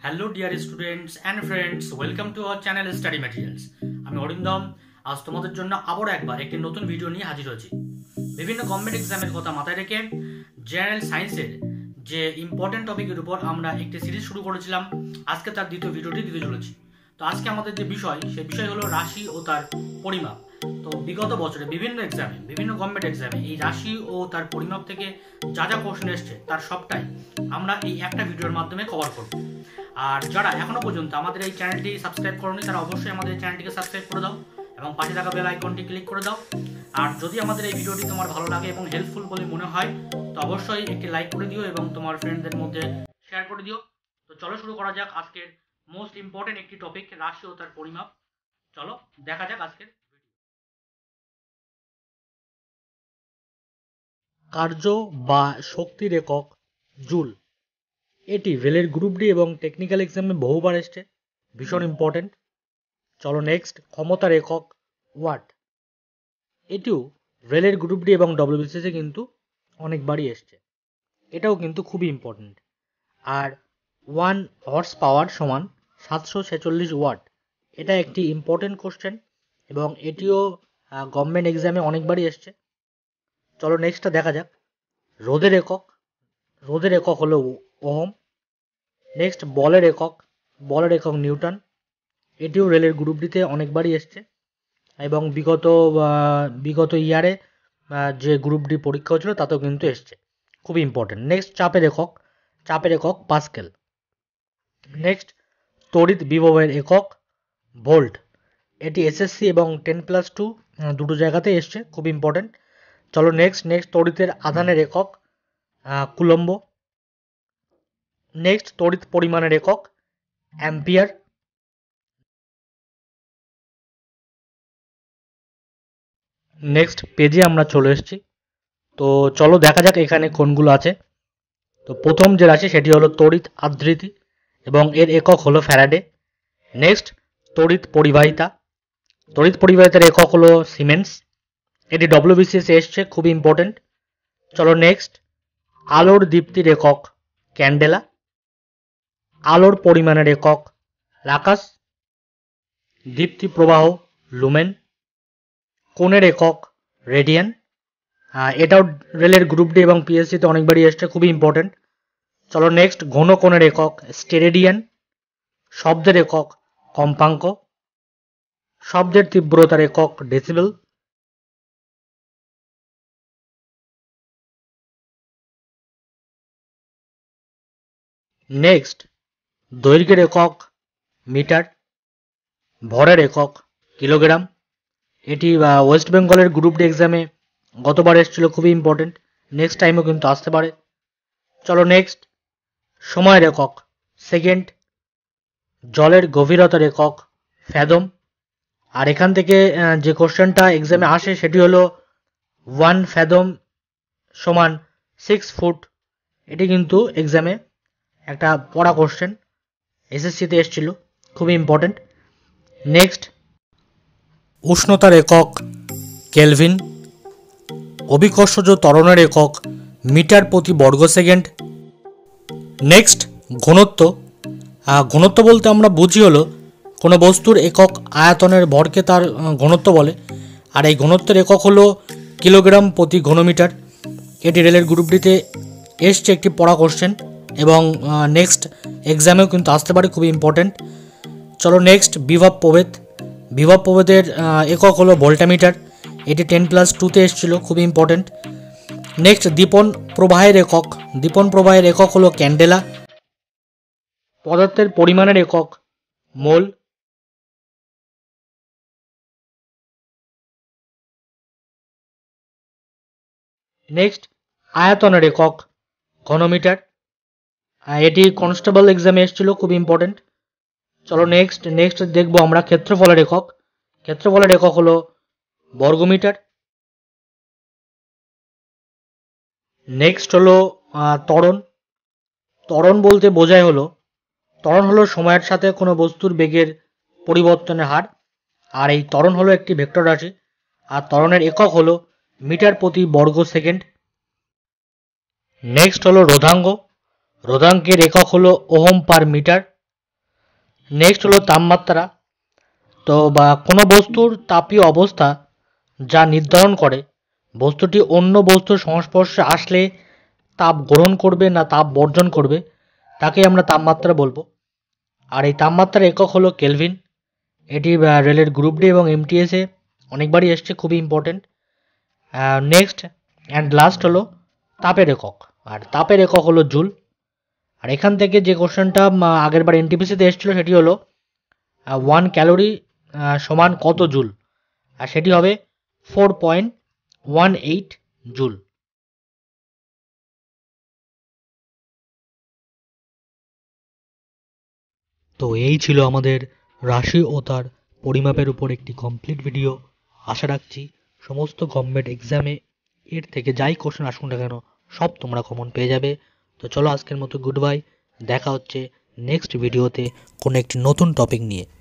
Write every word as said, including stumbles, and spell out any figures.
Hello dear students and friends, welcome to our channel study materials. আমি অরিন্দম আজ তোমাদের জন্য আবারও একবার একটি নতুন ভিডিও নিয়ে হাজির হয়েছি। বিভিন্ন গভর্নমেন্ট এক্সামের কথা মাথায় রেখে জেনারেল সায়েন্সের যে ইম্পর্টেন্ট টপিকের উপর আমরা একটি সিরিজ শুরু করেছিলাম, আজকে তার দ্বিতীয় ভিডিওটি দিতে চলেছি। তো আজকে আমাদের যে বিষয়, সেই বিষয় হলো রাশি ও তার পরিমাপ। তো বিগত বছরে বিভিন্ন এক্সামে, বিভিন্ন গভর্নমেন্ট এক্সামে এই রাশি ও তার পরিমাপ থেকে যা যা কোশ্চেন এসছে তার সবটাই আমরা এই একটা ভিডিওর মাধ্যমে কভার করব। আর যারা এখনো পর্যন্ত আমাদের এই চ্যানেলটি সাবস্ক্রাইব করোনি, তারা অবশ্যই আমাদের চ্যানেলটিকে সাবস্ক্রাইব করে দাও এবং পাশে থাকা বেল আইকনটি ক্লিক করে দাও। আর যদি আমাদের এই ভিডিওটি তোমার ভালো লাগে এবং হেল্পফুল বলে মনে হয়, তো অবশ্যই একটি লাইক করে দিও এবং তোমার ফ্রেন্ডদের মধ্যে শেয়ার করে দিও। তো চলো শুরু করা যাক আজকের মোস্ট ইম্পর্টেন্ট একটি টপিক, রাশি ও তার পরিমাপ। চলো দেখা যাক আজকের কার্য বা শক্তির একক জুল। এটি রেলের গ্রুপ ডি এবং টেকনিক্যাল এক্সামে বহুবার এসছে, ভীষণ ইম্পর্টেন্ট। চলো নেক্সট, ক্ষমতার একক ওয়াট। এটিও রেলের গ্রুপ ডি এবং ডব্লিউবিসিএসে কিন্তু অনেকবারই এসছে, এটাও কিন্তু খুবই ইম্পর্টেন্ট। আর ওয়ান হর্স পাওয়ার সমান সাতশো ছেচল্লিশ ওয়াট, এটা একটি ইম্পর্টেন্ট কোশ্চেন এবং এটিও গভর্নমেন্ট এক্সামে অনেকবারই এসছে। চলো নেক্সটটা দেখা যাক। রোধের একক, রোধের একক হলো ওহম। নেক্সট, বলের একক, বলের একক নিউটন। এটিও রেলের গ্রুপ ডিতে অনেকবারই এসছে এবং বিগত বিগত ইয়ারে যে গ্রুপ ডি পরীক্ষা হয়েছিল তাতেও কিন্তু এসছে, খুবই ইম্পর্টেন্ট। নেক্সট, চাপের একক, চাপের একক পাস্কেল। নেক্সট, তড়িৎ বিভবের একক ভোল্ট। এটি এসএসসি এবং টেন প্লাস টু দুটো জায়গাতে এসছে, খুব ইম্পর্টেন্ট। চলো নেক্সট, নেক্সট তড়িতের আধানের একক কুলম্ব। নেক্সট, তড়িৎ পরিমাণের একক অ্যাম্পিয়ার। নেক্সট পেজে আমরা চলে এসেছি, তো চলো দেখা যাক এখানে কোনগুলো আছে। তো প্রথম যে রাশি সেটি হলো তড়িৎ আদ্রিতি এবং এর একক হলো ফ্যারাডে। নেক্সট, তড়িৎ পরিবাহিতা, তড়িৎ পরিবাহিতার একক হলো সিমেন্স। এটি ডব্লিউবিসিএস এসছে, খুবই ইম্পর্টেন্ট। চলো নেক্সট, আলোর দীপ্তির একক ক্যান্ডেলা। আলোর পরিমাণের একক লাকাস। দীপ্তি প্রবাহ লুমেন। কোণের একক রেডিয়ান। এটাও রেলের গ্রুপ ডি এবং পিএসসিতে অনেকবারই এসছে, খুবই ইম্পর্টেন্ট। চলো নেক্সট, ঘন কোণের একক স্টেরেডিয়ান। শব্দের একক কম্পাঙ্ক। শব্দের তীব্রতার একক ডেসিবেল। নেক্সট, দৈর্ঘ্যের একক মিটার। ভরের একক কিলোগ্রাম। এটি ওয়েস্ট বেঙ্গলের গ্রুপ ডি এক্সামে গতবার এসেছিল, খুবই ইম্পর্টেন্ট, নেক্সট টাইমও কিন্তু আসতে পারে। চলো নেক্সট, সময়ের একক সেকেন্ড। জলের গভীরতার একক ফ্যাদম। আর এখান থেকে যে কোশ্চেনটা এক্সামে আসে সেটি হলো ওয়ান ফ্যাদম সমান সিক্স ফুট। এটি কিন্তু এক্সামে একটা পড়া কোশ্চেন, এসএসসিতে এসেছিল, খুবই ইম্পর্টেন্ট। নেক্সট, উষ্ণতার একক কেলভিন। অভিকর্ষজ ত্বরণের একক মিটার প্রতি বর্গ সেকেন্ড। নেক্সট, ঘনত্ব। ঘনত্ব বলতে আমরা বুঝি হলো কোনো বস্তুর একক আয়তনের ভরকে তার ঘনত্ব বলে, আর এই ঘনত্বের একক হলো কিলোগ্রাম প্রতি ঘনমিটার। এটি রেলের গ্রুপ ডিতে এসছে, একটি পড়া কোশ্চেন এবং নেক্সট এক্সামেও কিন্তু আসতে পারে, খুবই ইম্পর্টেন্ট। চলো নেক্সট, বিভব প্রভেদ। বিভব প্রভেদের একক হলো ভোল্টামিটার। এটি টেন প্লাস টুতে এসেছিল, খুবই ইম্পর্টেন্ট। নেক্সট, দীপন প্রবাহের একক, দীপন প্রবাহের একক হলো ক্যান্ডেলা। পদার্থের পরিমাণের একক মোল। নেক্সট, আয়তনের একক ঘনমিটার। এটি কনস্টেবল এক্সামে এসেছিল, খুব ইম্পর্টেন্ট। চলো নেক্সট, নেক্সট দেখবো আমরা ক্ষেত্রফলের একক। ক্ষেত্রফলের একক হলো বর্গমিটার। নেক্সট হলো ত্বরণ। ত্বরণ বলতে বোঝায় হলো, ত্বরণ হলো সময়ের সাথে কোনো বস্তুর বেগের পরিবর্তনের হার, আর এই ত্বরণ হলো একটি ভেক্টর রাশি, আর ত্বরণের একক হলো মিটার প্রতি বর্গ সেকেন্ড। নেক্সট হলো রোধাঙ্ক। রোধাঙ্কের একক হলো ওহম পার মিটার। নেক্সট হলো তাপমাত্রা। তো বা কোনো বস্তুর তাপীয় অবস্থা যা নির্ধারণ করে বস্তুটি অন্য বস্তুর সংস্পর্শে আসলে তাপ গ্রহণ করবে না তাপ বর্জন করবে, তাকে আমরা তাপমাত্রা বলবো। আর এই তাপমাত্রার একক হলো কেলভিন। এটি আহ, রেলের গ্রুপ ডি এবং এমটিএসে অনেকবারই এসছে, খুবই ইম্পর্টেন্ট। নেক্সট অ্যান্ড লাস্ট হলো তাপের একক, আর তাপের একক হলো জুল। আর এখান থেকে যে কোশ্চেনটা আগের বার এনটিপিসিতে এসেছিল সেটি হলো ওয়ান ক্যালোরি সমান কত জুল, আর সেটি হবে four point one eight joule. তো এই ছিল আমাদের রাশি ও তার পরিমাপের উপর একটি কমপ্লিট ভিডিও। আশা রাখছি সমস্ত গভর্নমেন্ট এক্সামে এর থেকে যাই কোশ্চেন আসুন না কেন সব তোমরা কমন পেয়ে যাবে। তো চলো আজকের মতো গুড বাই, দেখা হচ্ছে নেক্সট ভিডিওতে কোনো একটি নতুন টপিক নিয়ে।